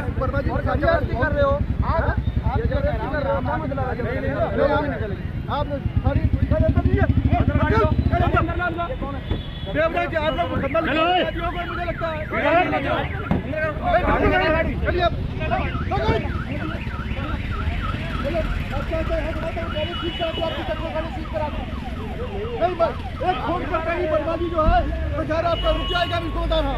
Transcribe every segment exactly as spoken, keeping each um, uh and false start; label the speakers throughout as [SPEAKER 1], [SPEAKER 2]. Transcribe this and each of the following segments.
[SPEAKER 1] वर्मा जी जबरदस्ती कर रहे हो आप आप जबरदस्ती कर रहे हो आप सारी देवराज जी आप लोग मुकदमा मुझे लगता है चलिए नहीं बस एक फोन पर कहीं बर्बादी जो है बेचारा आपका रुक जाएगा भी बता रहा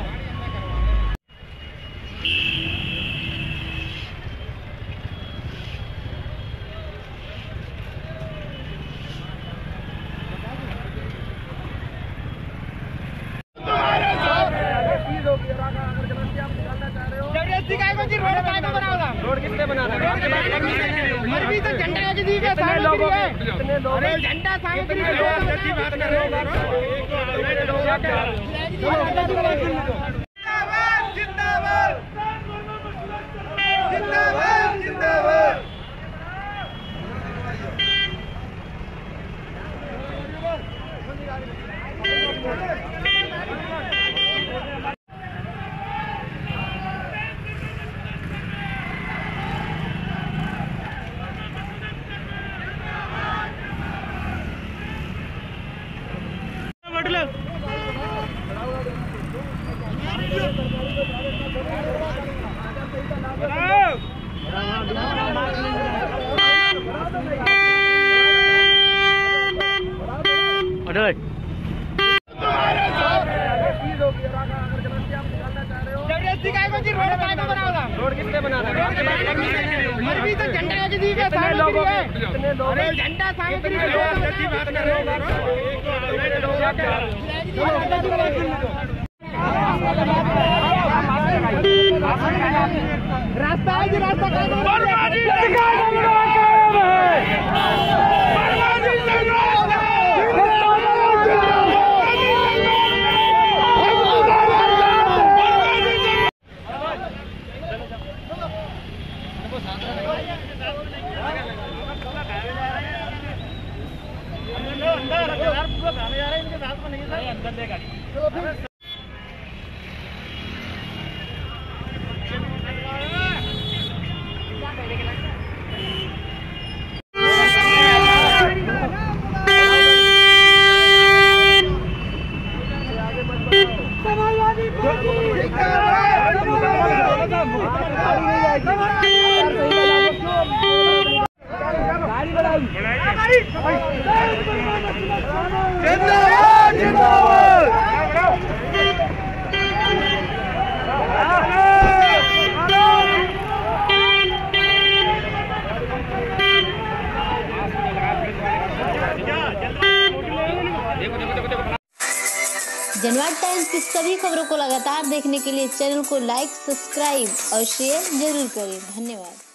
[SPEAKER 2] रोड किसने बनाना है?
[SPEAKER 3] मरवी तो झंडा की दी है
[SPEAKER 2] कितने लोगों के
[SPEAKER 3] कितने लोग
[SPEAKER 2] अरे
[SPEAKER 3] झंडा सामग्री
[SPEAKER 2] कितने लोग जैसी बात कर रहे हो
[SPEAKER 1] जिंदाबाद जिंदाबाद जिंदाबाद जिंदाबाद
[SPEAKER 2] रोड किसने बनाना है?
[SPEAKER 3] मरवी तो झंडा की दी है
[SPEAKER 2] कितने लोगों के कितने लोग
[SPEAKER 3] अरे झंडा सामग्री
[SPEAKER 2] जैसी बात कर रहे हो
[SPEAKER 3] रास्ता है जी रास्ता
[SPEAKER 1] जिंदाबाद जिंदाबाद
[SPEAKER 4] जनवाद टाइम्स की सभी खबरों को लगातार देखने के लिए चैनल को लाइक, सब्सक्राइब और शेयर जरूर करें। धन्यवाद।